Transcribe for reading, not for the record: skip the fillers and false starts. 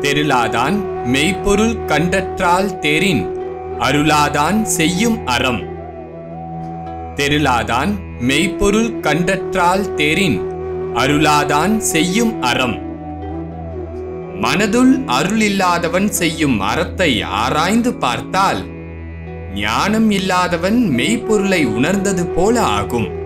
தெருளாதான் மெய்ப்பொருள் கண்டற்றால் தேரின் அருளாதான் செய்யும் அறம். தெருளாதான் மெய்ப்பொருள் கண்டற்றால் தேரின் அருளாதான் செய்யும் அறம். மனதுள் அருள் இல்லாதவன் செய்யும் அறத்தை ஆராய்ந்து பார்த்தால் ஞானம் இல்லாதவன் மெய்ப்பொருளை உணர்ந்தது போல ஆகும்.